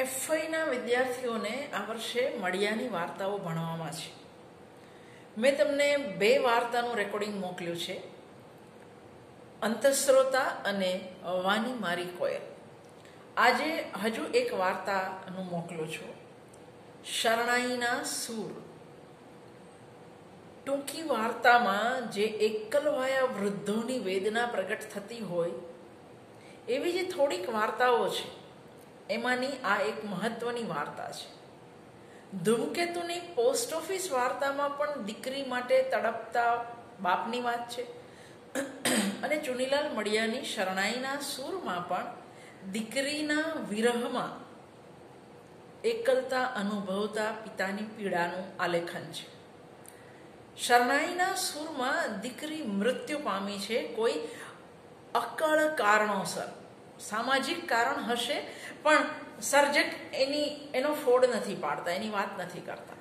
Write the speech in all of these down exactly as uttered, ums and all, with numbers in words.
એફઆઈના વિદ્યાર્થીઓને આ વર્ષે મળિયાની વાર્તાઓ ભણવામાં છે. મેં તમને બે વાર્તાનું રેકોર્ડિંગ મોકલ્યું છે, અંતઃસ્રોતા અને વાની મારી કોયલ. આજે હજુ એક વાર્તાનું મોકલું છું, શરણાઈના સૂર. ટૂંકી વાર્તામાં જે એકલવાયા વૃદ્ધોની વેદના પ્રગટ થતી હોય એવી જે થોડીક વાર્તાઓ છે, એમાંની આ એક મહત્વની વાર્તા છે. ધૂમકેતુની પોસ્ટ ઓફિસ વાર્તામાં પણ દીકરી માટે તડપતા બાપની વાત છે, અને ચુનીલાલ મળિયાની શરણાઈના સૂરમાં પણ દીકરીના વિરહમાં એકલતા અનુભવતા પિતાની પીડાનું આલેખન છે. શરણાઈના સૂરમાં દીકરી મૃત્યુ પામી છે કોઈ અકળ કારણોસર. સામાજિક કારણ હશે, પણ સર્જક એની એનો ફોડ નથી પાડતા, એની વાત નથી કરતા.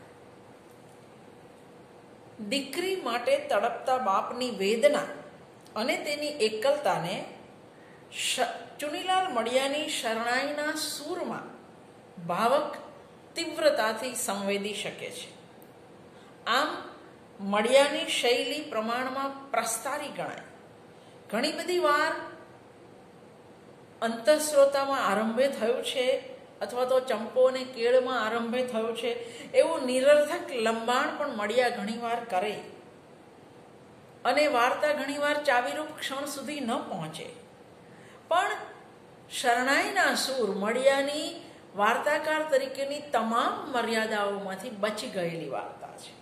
દીકરી માટે તડપતા બાપની વેદના અને તેની એકલતાને ચુનીલાલ મળિયાની શરણાઈના સૂરમાં ભાવક તીવ્રતાથી સંવેદી શકે છે. આમ મળિયાની શૈલી પ્રમાણમાં પ્રસ્તારી ગણાય. ઘણી બધી વાર અંતઃસ્રોતામાં આરંભે થયું છે અથવા તો ચંપો અને કેળમાં આરંભે થયું છે એવું નિરર્થક લંબાણ પણ મળિયા ઘણીવાર કરે, અને વાર્તા ઘણીવાર ચાવીરૂપ ક્ષણ સુધી ન પહોંચે. પણ શરણાઈના સૂર મળિયાની વાર્તાકાર તરીકેની તમામ મર્યાદાઓમાંથી બચી ગયેલી વાર્તા છે.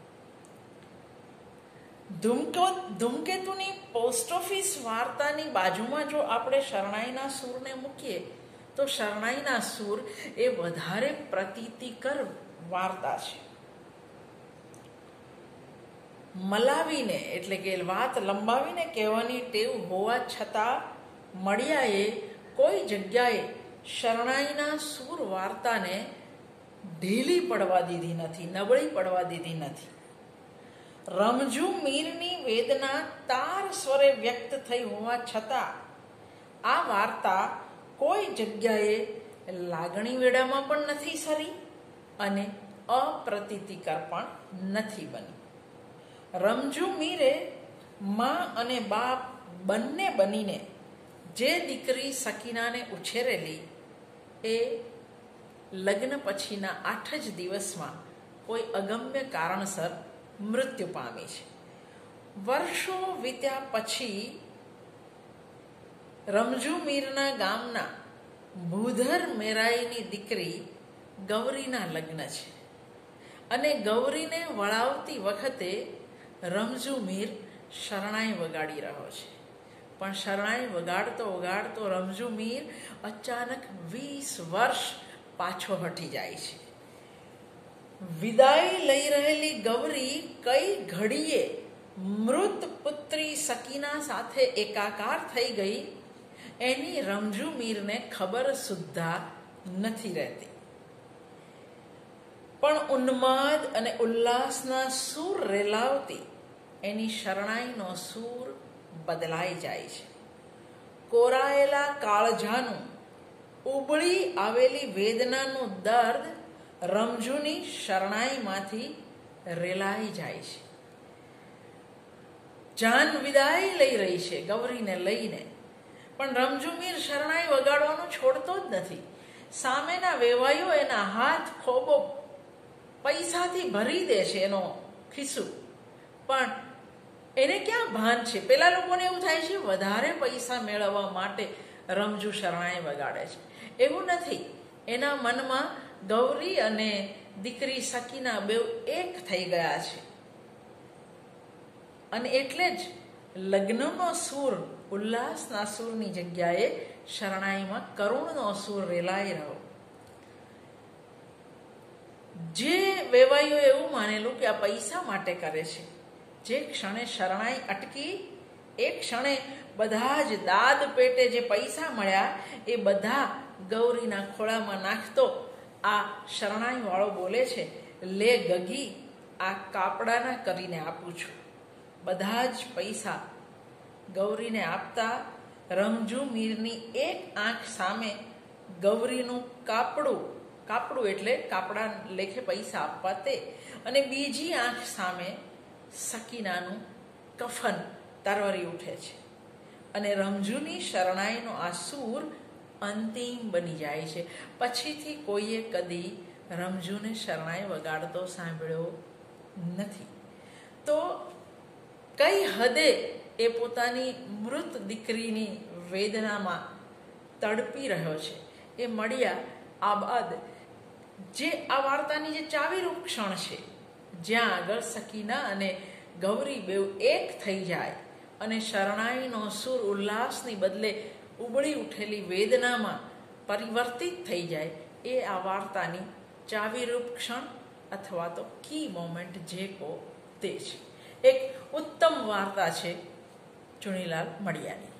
ધૂમકો ધૂમકેતુની પોસ્ટ ઓફિસ વાર્તાની બાજુમાં જો આપણે શરણાઈના સૂરને મૂકીએ તો શરણાઈના સૂર એ વધારે પ્રતીતિકર વાર્તા છે. મલાવીને એટલે કે વાત લંબાવીને કહેવાની ટેવ હોવા છતાં મળિયાએ કોઈ જગ્યાએ શરણાઈના સૂર વાર્તાને ઢીલી પડવા દીધી નથી, નબળી પડવા દીધી નથી. રમઝુ મીરની વેદના તાર સ્વરે વ્યક્ત થઈ હોવા છતાં આ વાર્તા કોઈ જગ્યાએ લાગણી વેડામાં પણ નથી સરી અને અપ્રતીતિકર પણ નથી બની. રમઝુ મીરે મા અને બાપ બંને બનીને જે દીકરી સકીનાને ઉછેરેલી એ લગ્ન પછીના આઠ જ દિવસમાં કોઈ અગમ્ય કારણસર મૃત્યુ પામી છે. વર્ષો વીત્યા પછી રમઝુ મીરના ગામના ભૂધર મેરાઈની દીકરી ગૌરીના લગ્ન છે, અને ગૌરીને વળાવતી વખતે રમઝુ મીર શરણાઈ વગાડી રહ્યો છે. પણ શરણાઈ વગાડતો વગાડતો રમઝુ મીર અચાનક વીસ વર્ષ પાછો હટી જાય છે. વિદાય લઈ રહેલી ગૌરી કઈ ઘડીએ મૃત પુત્રી સકીના સાથે એકાકાર થઈ ગઈ એની રમઝુ મીરને ખબર સુદ્ધા નથી રહેતી. પણ ઉન્માદ અને ઉલ્લાસના સૂર રેલાવતી એની શરણાઈનો સૂર બદલાઈ જાય છે. કોરાયેલા કાળજાનું ઉબળી આવેલી વેદનાનું દર્દ રમઝુની શરણાઈમાંથી રેલાઈ જાય છે. જાન વિદાય લઈ રહી છે ગૌરીને લઈને, પણ રમઝુ મીર શરણાઈ વગાડવાનું છોડતો જ નથી. સામેના વેવાઈઓ એના હાથ ખોબો પૈસાથી ભરી દે છે, એનો ખિસ્સું. પણ એને ક્યાં ભાન છે? પેલા લોકોને એવું થાય છે વધારે પૈસા મેળવવા માટે રમઝુ શરણાઈ વગાડે છે. એવું નથી. એના મનમાં ગૌરી અને દીકરી સકીના બેઉ એક થઈ ગયા છે, અને એટલે જ લગ્નનો સૂર ઉલ્લાસના સૂરની જગ્યાએ શરણાઈમાં કરુણનો સૂર રેલાઈ રહ્યો. જે વેવાઈઓ એવું માનેલું કે આ પૈસા માટે કરે છે, જે ક્ષણે શરણાઈ અટકી એ ક્ષણે બધા જ દાદ પેટે જે પૈસા મળ્યા એ બધા ગૌરીના ખોળામાં નાખતો આ શરણાઈ વાળો બોલે છે, લે ગગી, આ કાપડાના કરીને આપું છું. બધા જ પૈસા ગૌરીને આપતા રમઝુ મીરની એક આંખ સામે ગૌરીનું કાપડું, કાપડું એટલે કાપડા લેખે પૈસા આપવા તે, અને બીજી આંખ સામે સકીનાનું કફન તરવરી ઉઠે છે. અને રમઝુની શરણાઈનો આ સૂર અંતિમ બની જાય છે. પછીથી કોઈએ કદી રમઝુને શરણાઈ વગાડતો સાંભળ્યો નથી. તો કઈ હદે એ પોતાની મૃત દીકરીની વેદનામાં તડપી રહ્યો છે એ મળ્યા આ બાદ જે આ વાર્તાની જે ચાવીરૂપ ક્ષણ છે, જ્યાં આગળ સકીના અને ગૌરી બેઉ એક થઈ જાય અને શરણાઈનો સૂર ઉલ્લાસની બદલે ઉબળી ઉઠેલી વેદનામાં પરિવર્તિત થઈ જાય, એ આ વાર્તાની ચાવીરૂપ ક્ષણ અથવા તો કી મોમેન્ટ જે કહો તે છે. એક ઉત્તમ વાર્તા છે ચુનીલાલ મડિયાની.